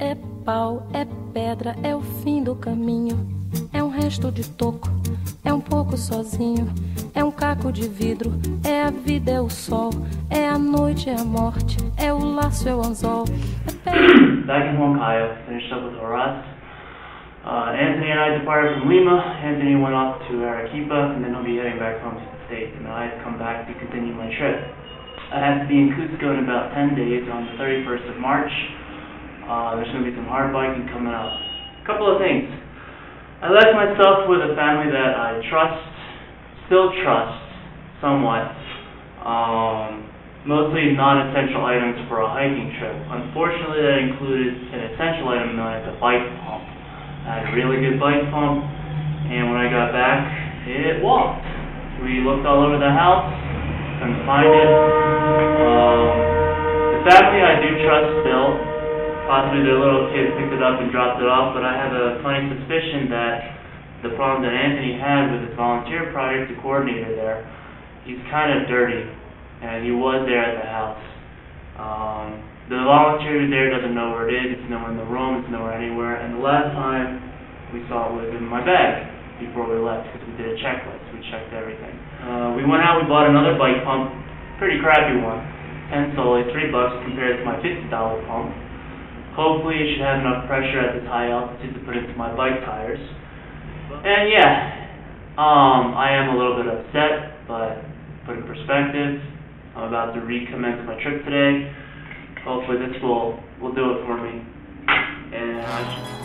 É pau, é pedra, é o fim do caminho. É um resto de toco, é um pouco sozinho. É um caco de vidro, é a vida, é o sol. É a noite, é a morte, é o laço, é o anzol. Back in Huancayo, finished up with Aguas. Anthony and I departed from Lima. Anthony went off to Arequipa, and then he'll be heading back home to the States. And I had to come back to continue my trip. I have to be in Cusco in about 10 days on the 31st of March. There's going to be some hard biking coming up. A couple of things. I left myself with a family that I trust, still trust, somewhat. Mostly non-essential items for a hiking trip. Unfortunately, that included an essential item known as a bike pump. I had a really good bike pump, and when I got back, it walked. We looked all over the house, couldn't find it. The family I do trust still. Possibly their little kid picked it up and dropped it off, but I have a funny suspicion that the problem that Anthony had with his volunteer project, the coordinator there, he's kind of dirty, and he was there at the house. The volunteer there doesn't know where it is, it's nowhere in the room, it's nowhere anywhere, and the last time we saw it was in my bag before we left, because we did a checklist, we checked everything. We went out, we bought another bike pump, pretty crappy one, 10 soles, $3 compared to my $50 pump. Hopefully it should have enough pressure at this high altitude to put into my bike tires. And yeah, I am a little bit upset, but put in perspective, I'm about to recommence my trip today. Hopefully this will do it for me. And